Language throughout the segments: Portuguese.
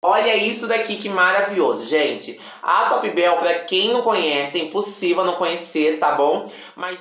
Olha isso daqui, que maravilhoso, gente. A Top Bell, pra quem não conhece, é impossível não conhecer, tá bom? Mas...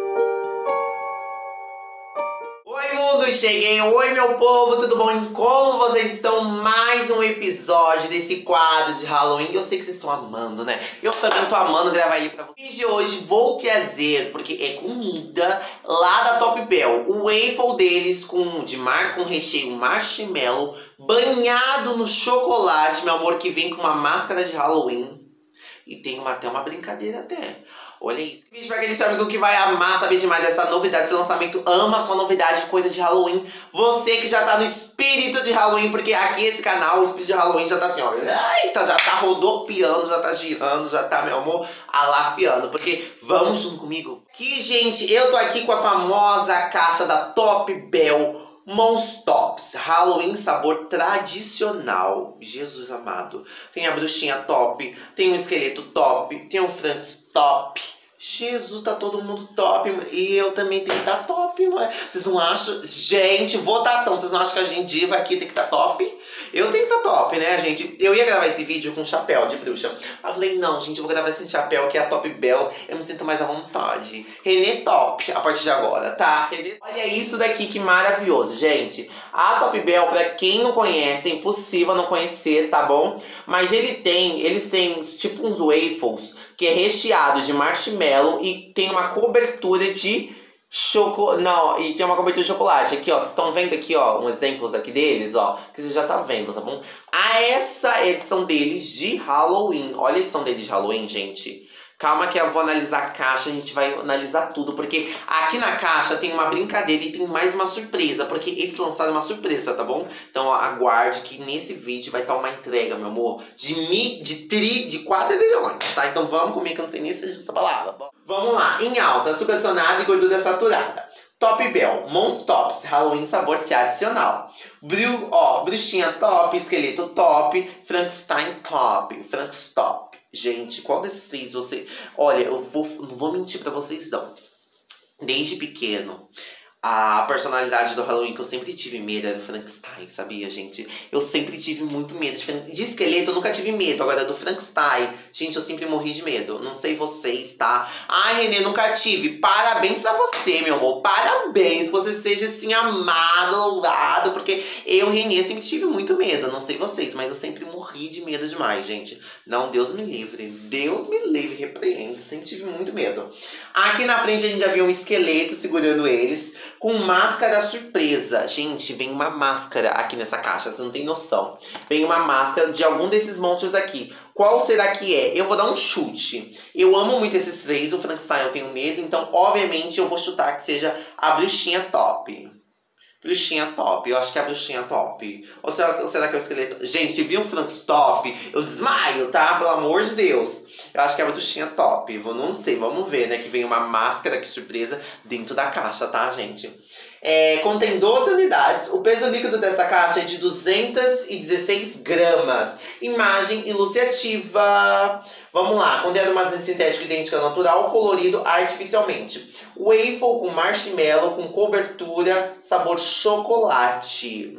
Oi, mundo, cheguei! Oi, meu povo, tudo bom? E como vocês estão? Mais um episódio desse quadro de Halloween. Eu sei que vocês estão amando, né? Eu também tô amando gravar ele pra vocês. E de hoje vou trazer, porque é comida lá da Top Bell, o waffle deles com recheio marshmallow, banhado no chocolate, meu amor, que vem com uma máscara de Halloween. E tem até uma brincadeira até. Olha isso. Vídeo pra aquele seu amigo que vai amar saber demais dessa novidade, esse lançamento. Ama sua novidade, coisa de Halloween. Você que já tá no espírito de Halloween, porque aqui esse canal, o espírito de Halloween já tá assim, ó. Eita, já tá rodopiando, já tá girando, já tá, meu amor, alafiando. Porque vamos junto comigo? Que, gente, eu tô aqui com a famosa caixa da Top Bell Monstops, Halloween sabor tradicional. Jesus amado. Tem a bruxinha top, tem um esqueleto top, tem um Franks top. Jesus, tá todo mundo top. E eu também tenho que estar top, não é? Vocês não acham? Gente, votação. Vocês não acham que a gente diva aqui tem que estar top? Eu tenho que estar top, né, gente? Eu ia gravar esse vídeo com chapéu de bruxa. Eu falei, não, gente, eu vou gravar esse chapéu que é a Top Bell. Eu me sinto mais à vontade. Renê top a partir de agora, tá? Renê... Olha isso daqui, que maravilhoso, gente. A Top Bell, pra quem não conhece, é impossível não conhecer, tá bom? Mas eles têm tipo uns waffles que é recheado de marshmallow e tem uma cobertura de e tem uma cobertura de chocolate. Aqui, ó, vocês estão vendo aqui, ó, um exemplos aqui deles, ó, que você já tá vendo, tá bom? Essa edição deles de Halloween. Olha a edição deles de Halloween, gente. Calma que eu vou analisar a caixa, a gente vai analisar tudo, porque aqui na caixa tem uma brincadeira e tem mais uma surpresa, porque eles lançaram uma surpresa, tá bom? Então ó, aguarde que nesse vídeo vai estar uma entrega, meu amor, de quadrilhões, tá? Então vamos comigo, que eu não sei nem se existe essa palavra. Vamos lá, em alta, açúcar adicionado e gordura saturada. Top Bell, Monstops, Halloween sabor tradicional. Bruxinha top, esqueleto top, Frankenstein top, Frankstop. Gente, qual desses três você... Olha, não vou mentir pra vocês não. Desde pequeno, a personalidade do Halloween que eu sempre tive medo era do Frankenstein, sabia, gente? Eu sempre tive muito medo. De esqueleto eu nunca tive medo, agora do Frankenstein, gente, eu sempre morri de medo. Não sei vocês, tá? Ai, Renê, nunca tive. Parabéns pra você, meu amor. Parabéns, que você seja assim amado, louvado, porque eu, Renê, sempre tive muito medo. Não sei vocês, mas eu sempre morri de medo demais, gente. Não, Deus me livre. Deus me livre, repreende. Sempre tive muito medo. Aqui na frente a gente já viu um esqueleto segurando eles, com máscara surpresa. Gente, vem uma máscara aqui nessa caixa, você não tem noção. Vem uma máscara de algum desses monstros aqui. Qual será que é? Eu vou dar um chute. Eu amo muito esses três, o Frankenstein eu tenho medo, então obviamente eu vou chutar que seja a bruxinha top. Bruxinha top, eu acho que é a bruxinha top. Ou será que é o esqueleto? Gente, se vir um Frankstop, eu desmaio, tá? Pelo amor de Deus. Eu acho que é a bruxinha top. Não sei, vamos ver, né? Que vem uma máscara, que surpresa, dentro da caixa, tá, gente? Contém 12 unidades. O peso líquido dessa caixa é de 216 gramas. Imagem ilustrativa. Vamos lá. Contém armazém sintético idêntico ao natural, colorido artificialmente. Waffle com marshmallow, com cobertura, sabor chocolate.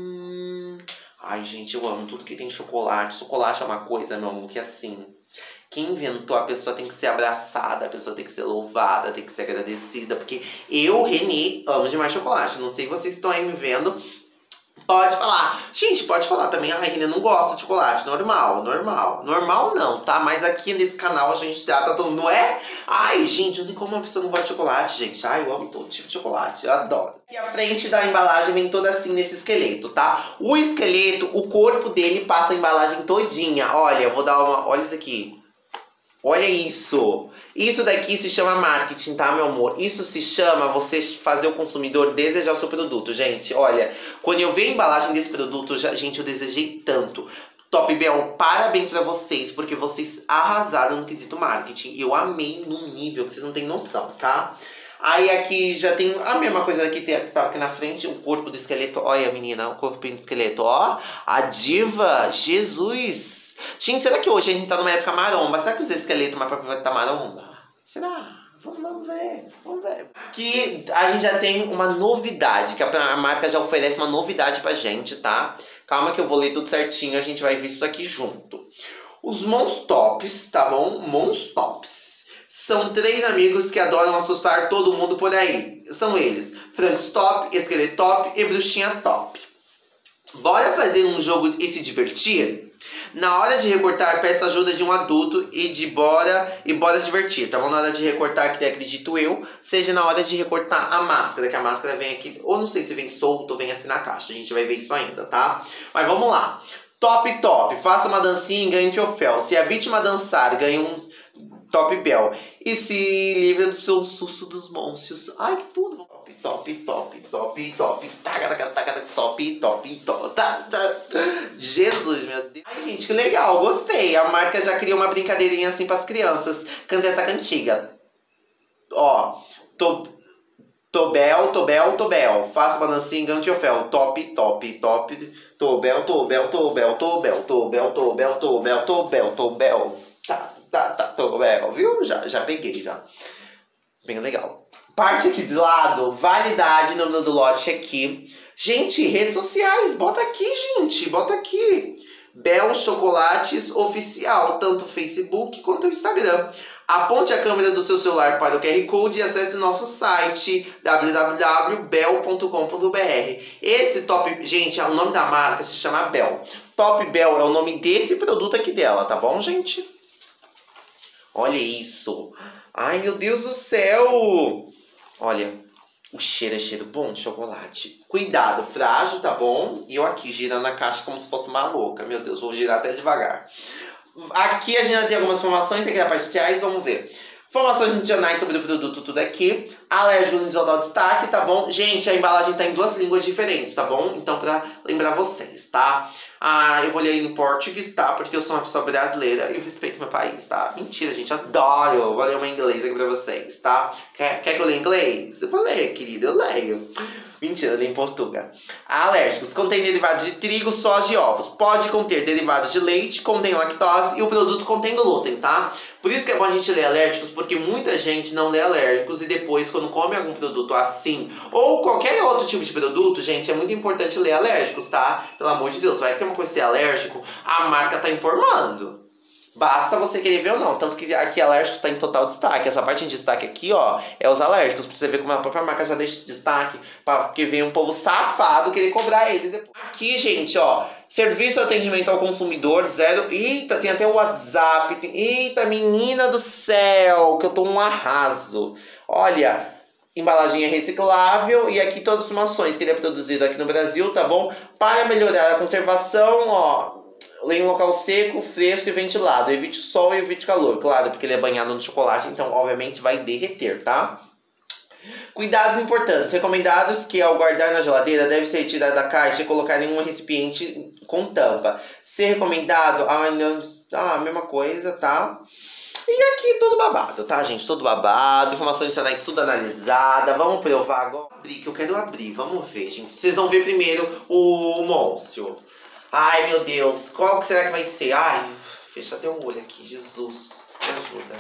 Ai, gente, eu amo tudo que tem chocolate. Chocolate é uma coisa, meu amor, que assim... Quem inventou, a pessoa tem que ser abraçada, a pessoa tem que ser louvada, tem que ser agradecida. Porque eu, Renê, amo demais chocolate. Não sei se vocês estão aí me vendo. Pode falar. Gente, pode falar também. Ai, Renê, não gosta de chocolate. Normal, normal. Normal não, tá? Mas aqui nesse canal a gente trata todo mundo, não é? Ai, gente, não tem como uma pessoa não gosta de chocolate, gente. Ai, eu amo todo tipo de chocolate. Eu adoro. E a frente da embalagem vem toda assim nesse esqueleto, tá? O esqueleto, o corpo dele passa a embalagem todinha. Olha, eu vou dar uma... Olha isso aqui. Olha isso! Isso daqui se chama marketing, tá, meu amor? Isso se chama você fazer o consumidor desejar o seu produto, gente. Olha, quando eu vi a embalagem desse produto, gente, eu desejei tanto. Top Bell, parabéns pra vocês, porque vocês arrasaram no quesito marketing. E eu amei num nível que vocês não têm noção, tá? Aí aqui já tem a mesma coisa que tá aqui na frente, o corpo do esqueleto. Olha, menina, o corpinho do esqueleto, ó. A diva, Jesus. Gente, será que hoje a gente tá numa época maromba? Será que os esqueletos mais pra tá maromba? Será? Vamos ver. Aqui a gente já tem uma novidade, que a marca já oferece uma novidade pra gente, tá? Calma que eu vou ler tudo certinho, a gente vai ver isso aqui junto. Os Monstops, tá bom? Monstops. São 3 amigos que adoram assustar todo mundo por aí. São eles, Frankstop, Esqueletop e Bruxinha Top. Bora fazer um jogo e se divertir? Na hora de recortar, peça ajuda de um adulto e bora se divertir, tá bom? Na hora de recortar, que acredito eu, seja na hora de recortar a máscara, que a máscara vem aqui, ou não sei se vem solto ou vem assim na caixa, a gente vai ver isso ainda, tá? Mas vamos lá. Top, faça uma dancinha e ganhe um troféu. Se a vítima dançar, ganha um Top Bell. E se livra do seu susto dos monstros. Ai, que tudo. Top. Jesus, meu Deus. Ai, gente, que legal. Gostei. A marca já criou uma brincadeirinha assim pras crianças. Canta essa cantiga. Ó. Tobel. Faça uma dancinha e ganhe um troféu. Top. Tobel. Tá, Tobel, viu? Já peguei, já. Bem legal. Parte aqui do lado, validade, nome do lote aqui. Gente, redes sociais, bota aqui, gente, bota aqui. Bel Chocolates Oficial, tanto o Facebook quanto o Instagram. Aponte a câmera do seu celular para o QR Code e acesse o nosso site www.bel.com.br. Esse top, gente, o nome da marca se chama Bel. Top Bel é o nome desse produto aqui dela, tá bom, gente? Olha isso. Ai, meu Deus do céu. Olha, o cheiro é cheiro bom de chocolate. Cuidado, frágil, tá bom? E eu aqui girando a caixa como se fosse uma louca. Meu Deus, vou girar até devagar. Aqui a gente já tem algumas informações, tem aqui na parte de reais, vamos ver. Informações adicionais sobre o produto, tudo aqui. Alérgicos em total destaque, tá bom? Gente, a embalagem tá em 2 línguas diferentes, tá bom? Então, pra lembrar vocês, tá? Eu vou ler em português, tá? Porque eu sou uma pessoa brasileira e eu respeito meu país, tá? Mentira, gente, adoro. Vou ler uma em inglês aqui pra vocês, tá? Quer que eu leia em inglês? Eu vou ler, querida, eu leio. Mentira, eu leio em português. Alérgicos. Contém derivados de trigo, soja e ovos. Pode conter derivados de leite, contém lactose e o produto contém glúten, tá? Por isso que é bom a gente ler alérgicos, porque muita gente não lê alérgicos e depois, quando come algum produto assim, ou qualquer outro tipo de produto, gente, é muito importante ler alérgicos, tá? Pelo amor de Deus, vai ter uma coisa ser alérgico, a marca tá informando. Basta você querer ver ou não. Tanto que aqui alérgicos está em total destaque. Essa parte em destaque aqui, ó, é os alérgicos. Pra você ver como a própria marca já deixa de destaque. Porque vem um povo safado querer cobrar eles depois. Aqui, gente, ó. Serviço de atendimento ao consumidor, 0. Eita, tem até o WhatsApp. Eita, menina do céu, que eu tô um arraso. Olha, embalagem é reciclável. E aqui todas as informações que ele é produzido aqui no Brasil, tá bom? Para melhorar a conservação, ó. Em local seco, fresco e ventilado. Evite sol e evite calor. Claro, porque ele é banhado no chocolate, então obviamente vai derreter, tá? Cuidados importantes. Recomendados que ao guardar na geladeira deve ser retirado da caixa e colocar em um recipiente com tampa. Ser recomendado a mesma coisa, tá? E aqui tudo babado, tá, gente? Tudo babado, informações adicionais tudo analisada. Vamos provar agora. Que eu quero abrir, vamos ver, gente. Vocês vão ver primeiro o monstro. Ai, meu Deus, qual que será que vai ser? Ai, fecha até o olho aqui, Jesus, me ajuda.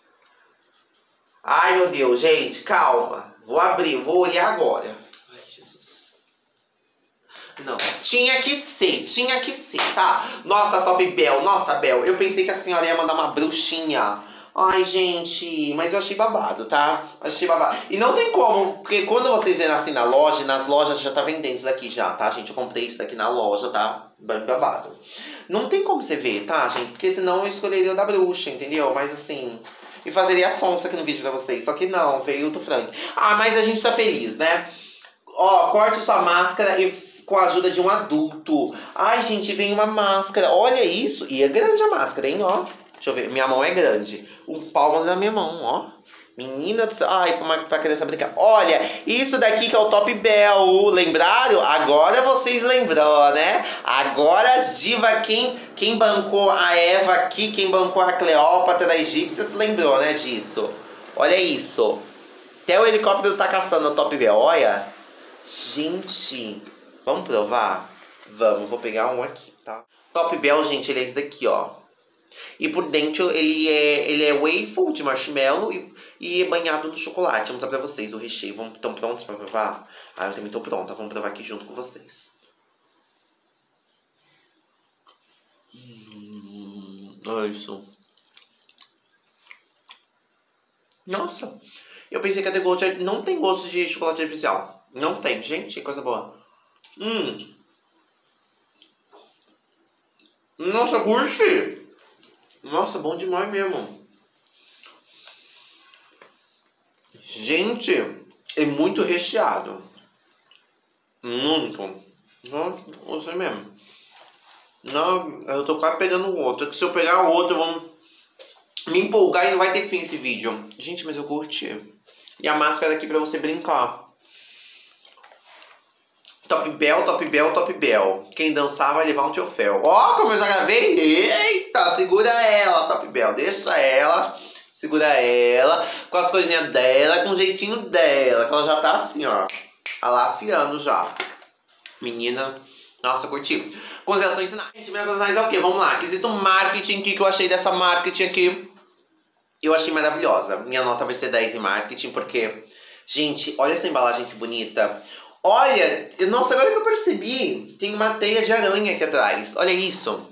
Ai, meu Deus, gente, calma. Vou abrir, vou olhar agora. Ai, Jesus. Não, tinha que ser, tá? Nossa, Top Bel, nossa, Bel, eu pensei que a senhora ia mandar uma bruxinha. Ai, gente, mas eu achei babado, tá? Achei babado. E não tem como, porque quando vocês verem assim na loja, nas lojas já tá vendendo isso daqui já, tá, gente? Eu comprei isso daqui na loja, tá? Bem babado. Não tem como você ver, tá, gente? Porque senão eu escolheria o da bruxa, entendeu? Mas assim... E fazeria sonsa aqui no vídeo pra vocês. Só que não, veio o Frank. Ah, mas a gente tá feliz, né? Ó, corte sua máscara e com a ajuda de um adulto. Ai, gente, vem uma máscara. Olha isso. E é grande a máscara, hein, ó. Deixa eu ver, minha mão é grande. O palmo da minha mão, ó. Menina do céu. Ai, pra criança brincar. Olha, isso daqui que é o Top Bel. Lembraram? Agora vocês lembrou, né? Agora as divas, quem bancou a Eva aqui, quem bancou a Cleópatra da Egípcia, se lembrou, né, disso. Olha isso. Até o helicóptero tá caçando o Top Bel, olha. Gente, vamos provar? Vamos, vou pegar um aqui, tá? Top Bel, gente, ele é esse daqui, ó. E por dentro ele é waffle de marshmallow e banhado no chocolate. Vou mostrar pra vocês o recheio. Estão prontos pra provar? Ah, eu também tô pronta. Vamos provar aqui junto com vocês. Olha isso. Nossa, eu pensei que a The Gold não tem gosto de chocolate artificial. Não tem, gente, que coisa boa. Nossa, curti. Nossa, bom demais mesmo. Gente, é muito recheado. Muito. Não, você mesmo. Não, eu tô quase pegando o outro. Que se eu pegar o outro, eu vou me empolgar e não vai ter fim esse vídeo. Gente, mas eu curti. E a máscara aqui pra você brincar. Top Bell, Top Bell, Top Bell. Quem dançar vai levar um troféu. Ó, como eu já gravei. Eita, segura ela, Top Bell. Deixa ela. Segura ela. Com as coisinhas dela, com o jeitinho dela. Que ela já tá assim, ó. Alafiando já. Menina. Nossa, curti. Considerações finais. Gente, minhas considerações é o quê? Vamos lá. Quesito marketing. O que eu achei dessa marketing aqui? Eu achei maravilhosa. Minha nota vai ser 10 em marketing, porque... Gente, olha essa embalagem que bonita. Olha, nossa, agora que eu percebi, tem uma teia de aranha aqui atrás. Olha isso.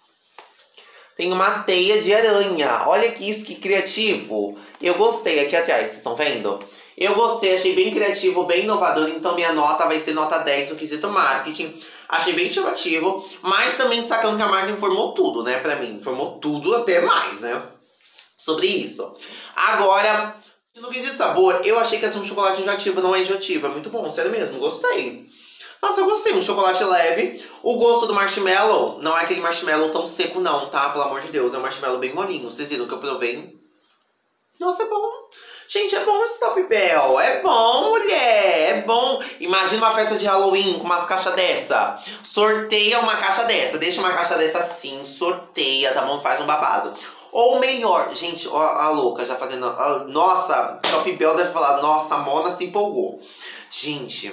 Tem uma teia de aranha. Olha que isso, que criativo. Eu gostei aqui atrás, vocês estão vendo? Eu gostei, achei bem criativo, bem inovador. Então minha nota vai ser nota 10 no quesito marketing. Achei bem chamativo, mas também destacando que a marca informou tudo, né? Pra mim, informou tudo até mais, né? Sobre isso. Agora... No quesito sabor, eu achei que ia ser um chocolate enjoativo, não é enjoativo. É muito bom, sério mesmo, gostei. Nossa, eu gostei, um chocolate leve. O gosto do marshmallow não é aquele marshmallow tão seco não, tá? Pelo amor de Deus, é um marshmallow bem molinho. Vocês viram que eu provei? Nossa, é bom. Gente, é bom esse Top Bell. É bom, mulher, é bom. Imagina uma festa de Halloween com umas caixas dessa. Sorteia uma caixa dessa, deixa uma caixa dessa assim, sorteia, tá bom? Faz um babado. Ou melhor, gente, ó, a louca já fazendo... nossa, Top Bell deve falar, nossa, a Mona se empolgou. Gente,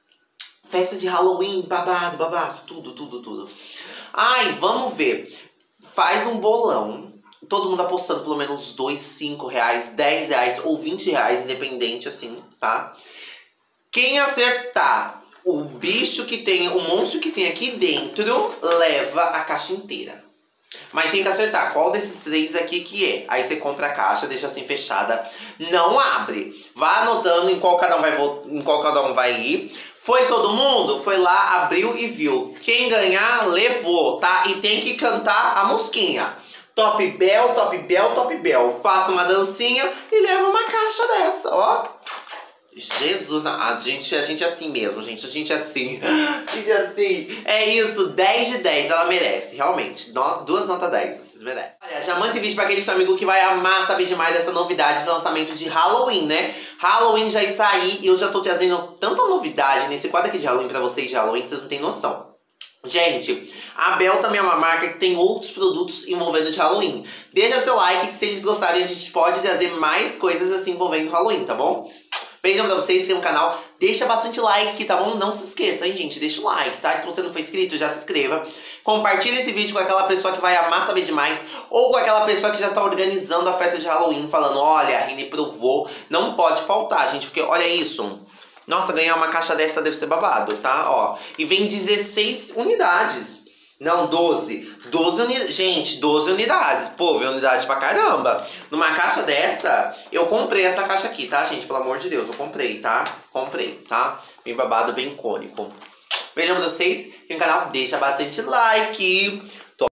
festa de Halloween, babado, babado, tudo. Ai, vamos ver. Faz um bolão, todo mundo apostando pelo menos 2, 5 reais, 10 reais ou 20 reais, independente assim, tá? Quem acertar o bicho que tem, o monstro que tem aqui dentro, leva a caixa inteira. Mas tem que acertar qual desses 3 aqui que é. Aí você compra a caixa, deixa assim fechada. Não abre. Vá anotando em qual cada um vai ir. Foi todo mundo? Foi lá, abriu e viu. Quem ganhar, levou, tá? E tem que cantar a mosquinha. Top Bell, Top Bell, Top Bell. Faça uma dancinha e leva uma caixa dessa, ó. Jesus, a gente é assim mesmo, gente. A gente é assim. Gente é assim. É isso, 10 de 10. Ela merece, realmente. 2 notas 10, vocês merecem. Olha, já manda esse vídeo pra aquele seu amigo que vai amar saber demais dessa novidade de lançamento de Halloween, né? Halloween já está aí e eu já tô trazendo tanta novidade nesse quadro aqui de Halloween pra vocês de Halloween que vocês não tem noção. Gente, a Bell também é uma marca que tem outros produtos envolvendo de Halloween. Deixa seu like que se eles gostarem a gente pode trazer mais coisas assim envolvendo Halloween, tá bom? Beijão pra vocês, se inscreva no canal, deixa bastante like, tá bom? Não se esqueça, hein, gente? Deixa o like, tá? Se você não for inscrito, já se inscreva. Compartilha esse vídeo com aquela pessoa que vai amar saber demais. Ou com aquela pessoa que já tá organizando a festa de Halloween, falando, olha, a Rini provou. Não pode faltar, gente, porque olha isso. Nossa, ganhar uma caixa dessa deve ser babado, tá? Ó, e vem 16 unidades. Não, 12. 12 unidades. Gente, 12 unidades. Pô, vem unidade pra caramba. Numa caixa dessa, eu comprei essa caixa aqui, tá, gente? Pelo amor de Deus, eu comprei, tá? Comprei, tá? Bem babado, bem icônico. Beijão pra vocês. Aqui no canal, deixa bastante like.